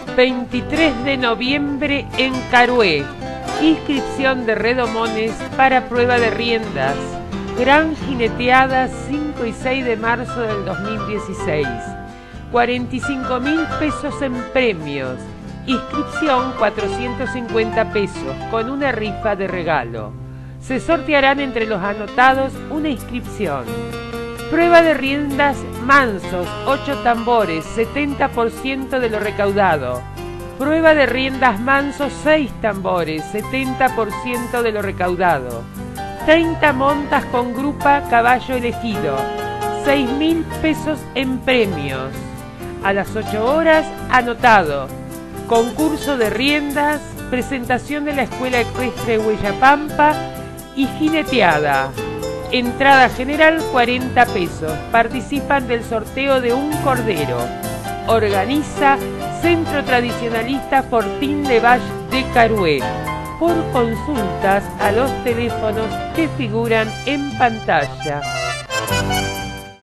23 de noviembre en Carué. Inscripción de redomones para prueba de riendas. Gran jineteada 5 y 6 de marzo del 2016. 45.000 pesos en premios. Inscripción 450 pesos con una rifa de regalo. Se sortearán entre los anotados una inscripción. Prueba de riendas mansos, 8 tambores, 70% de lo recaudado. Prueba de riendas mansos, 6 tambores, 70% de lo recaudado. 30 montas con grupa caballo elegido, 6.000 pesos en premios. A las 8 horas, anotado. Concurso de riendas, presentación de la Escuela Ecuestre Huellapampa y jineteada. Entrada general 40 pesos. Participan del sorteo de un cordero. Organiza Centro Tradicionalista Fortín de Valle de Carué. Por consultas a los teléfonos que figuran en pantalla.